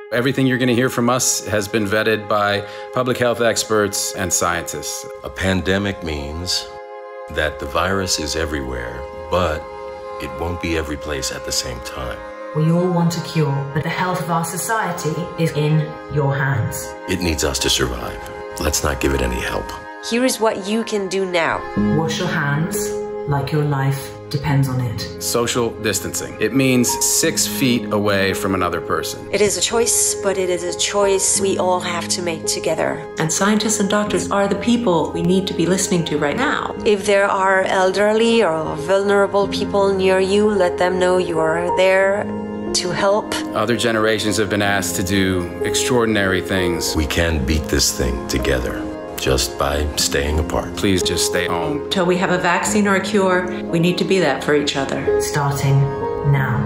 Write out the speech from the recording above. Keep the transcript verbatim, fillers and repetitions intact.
Everything you're going to hear from us has been vetted by public health experts and scientists. A pandemic means that the virus is everywhere, but it won't be every place at the same time. We all want a cure, but the health of our society is in your hands. It needs us to survive. Let's not give it any help. Here is what you can do now. Wash your hands like your life depends on it. Social distancing. It means six feet away from another person. It is a choice, but it is a choice we all have to make together. And scientists and doctors are the people we need to be listening to right now. If there are elderly or vulnerable people near you, let them know you are there to help. Other generations have been asked to do extraordinary things. We can beat this thing together just by staying apart. Please just stay home. Till we have a vaccine or a cure, we need to be that for each other. Starting now.